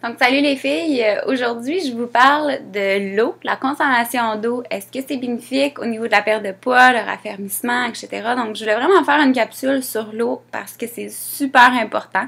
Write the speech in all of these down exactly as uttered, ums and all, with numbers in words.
Donc, salut les filles! Aujourd'hui, je vous parle de l'eau, la consommation d'eau. Est-ce que c'est bénéfique au niveau de la perte de poids, le raffermissement, et cetera. Donc, je voulais vraiment faire une capsule sur l'eau parce que c'est super important.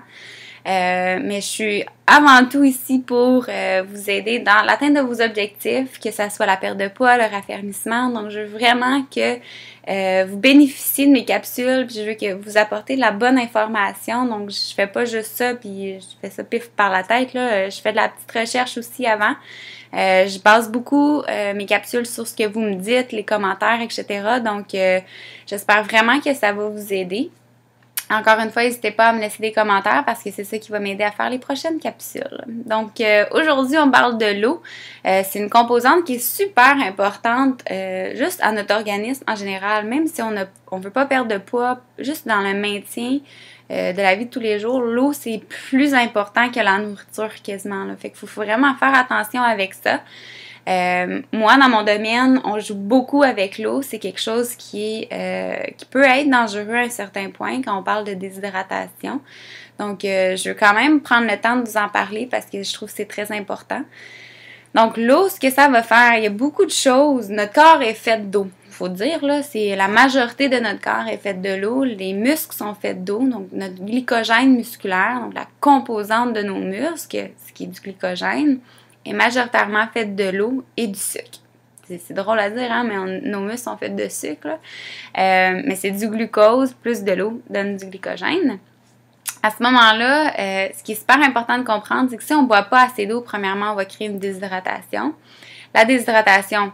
Euh, mais je suis avant tout ici pour euh, vous aider dans l'atteinte de vos objectifs, que ce soit la perte de poids, le raffermissement. Donc, je veux vraiment que euh, vous bénéficiez de mes capsules, puis je veux que vous apportez de la bonne information. Donc, je fais pas juste ça, puis je fais ça pif par la tête, là. Je fais de la petite recherche aussi avant. Euh, je base beaucoup euh, mes capsules sur ce que vous me dites, les commentaires, et cetera. Donc, euh, j'espère vraiment que ça va vous aider. Encore une fois, n'hésitez pas à me laisser des commentaires parce que c'est ça qui va m'aider à faire les prochaines capsules. Donc, euh, aujourd'hui, on parle de l'eau. Euh, c'est une composante qui est super importante euh, juste à notre organisme en général. Même si on ne on veut pas perdre de poids, juste dans le maintien euh, de la vie de tous les jours, l'eau, c'est plus important que la nourriture quasiment. Là. Fait qu'il faut vraiment faire attention avec ça. Euh, moi, dans mon domaine, on joue beaucoup avec l'eau. C'est quelque chose qui, est, euh, qui peut être dangereux à un certain point quand on parle de déshydratation. Donc, euh, je veux quand même prendre le temps de vous en parler parce que je trouve que c'est très important. Donc, l'eau, ce que ça va faire, il y a beaucoup de choses. Notre corps est fait d'eau. Il faut dire, là, c'est la majorité de notre corps est fait de l'eau. Les muscles sont faits d'eau. Donc, notre glycogène musculaire, donc la composante de nos muscles, ce qui est du glycogène, est majoritairement faite de l'eau et du sucre. C'est drôle à dire, hein, mais on, nos muscles sont faits de sucre. Là. Euh, mais c'est du glucose plus de l'eau donne du glycogène. À ce moment-là, euh, ce qui est super important de comprendre, c'est que si on ne boit pas assez d'eau, premièrement, on va créer une déshydratation. La déshydratation,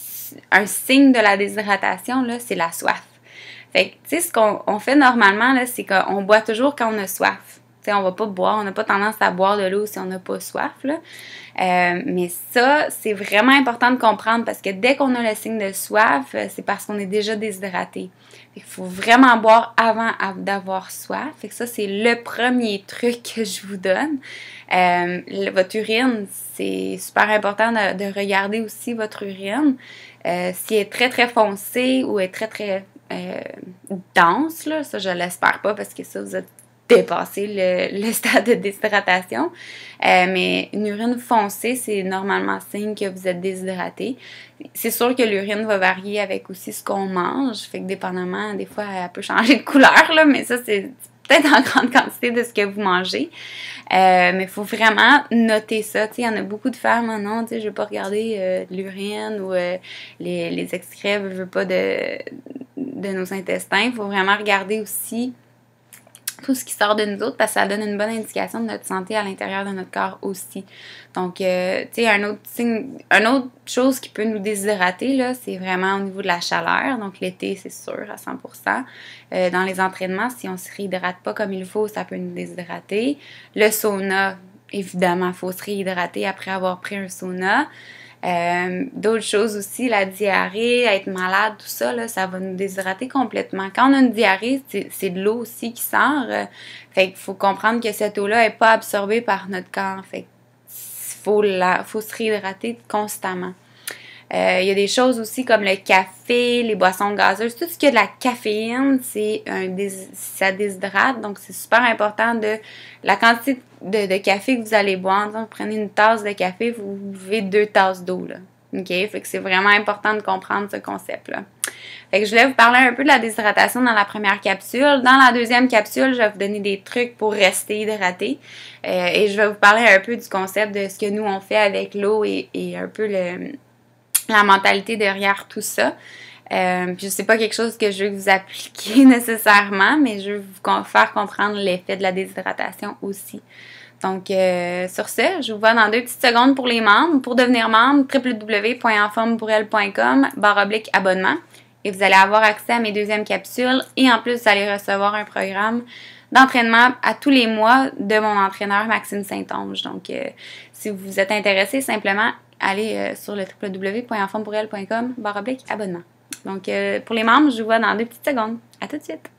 un signe de la déshydratation, là, c'est la soif. Fait que, tu sais, ce qu'on on fait normalement, là, c'est qu'on boit toujours quand on a soif. T'sais, on va pas boire, on n'a pas tendance à boire de l'eau si on n'a pas soif. Là. Euh, mais ça, c'est vraiment important de comprendre parce que dès qu'on a le signe de soif, c'est parce qu'on est déjà déshydraté. Il faut vraiment boire avant d'avoir soif. Fait que ça, c'est le premier truc que je vous donne. Euh, le, votre urine, c'est super important de, de regarder aussi votre urine. Euh, si elle est très, très foncée ou est très, très euh, dense, là, ça, je l'espère pas parce que ça, vous êtes dépasser le, le stade de déshydratation. Euh, mais une urine foncée, c'est normalement signe que vous êtes déshydraté. C'est sûr que l'urine va varier avec aussi ce qu'on mange. Fait que dépendamment, des fois, elle peut changer de couleur, là, mais ça, c'est peut-être en grande quantité de ce que vous mangez. Euh, mais il faut vraiment noter ça. Il y en a beaucoup de femmes, hein, non, je ne veux pas regarder euh, l'urine ou euh, les, les extraits, je veux pas de, de nos intestins. Il faut vraiment regarder aussi tout ce qui sort de nous autres, parce que ça donne une bonne indication de notre santé à l'intérieur de notre corps aussi. Donc, euh, tu sais, un autre signe, une autre chose qui peut nous déshydrater, là, c'est vraiment au niveau de la chaleur. Donc, l'été, c'est sûr, à cent pour cent. Euh, dans les entraînements, si on ne se réhydrate pas comme il faut, ça peut nous déshydrater. Le sauna, évidemment, il faut se réhydrater après avoir pris un sauna. Euh, d'autres choses aussi, la diarrhée, être malade, tout ça, là, ça va nous déshydrater complètement. Quand on a une diarrhée, c'est de l'eau aussi qui sort. Euh, fait qu'il faut comprendre que cette eau-là n'est pas absorbée par notre corps. Fait qu'il faut, la, faut se réhydrater constamment. Euh, il y a des choses aussi comme le café, les boissons gazeuses, tout ce qui a de la caféine, c'est un dés, ça déshydrate, donc c'est super important de la quantité de, de café que vous allez boire. Donc, vous prenez une tasse de café, vous buvez deux tasses d'eau, là. OK? Fait que c'est vraiment important de comprendre ce concept-là. Fait que je voulais vous parler un peu de la déshydratation dans la première capsule. Dans la deuxième capsule, je vais vous donner des trucs pour rester hydraté. Euh, et je vais vous parler un peu du concept de ce que nous, on fait avec l'eau et, et un peu le... la mentalité derrière tout ça. Euh, puis c'est pas quelque chose que je veux que vous appliquiez nécessairement, mais je veux vous faire comprendre l'effet de la déshydratation aussi. Donc, euh, sur ce, je vous vois dans deux petites secondes pour les membres. Pour devenir membre, w w w point en forme pour elle point com barre oblique abonnement. Et vous allez avoir accès à mes deuxièmes capsules. Et en plus, vous allez recevoir un programme d'entraînement à tous les mois de mon entraîneur Maxime Saint-Onge. Donc, euh, si vous êtes intéressé, simplement allez euh, sur le w w w point en forme pour elle point com barre oblique abonnement. Donc, euh, pour les membres, je vous vois dans deux petites secondes. À tout de suite!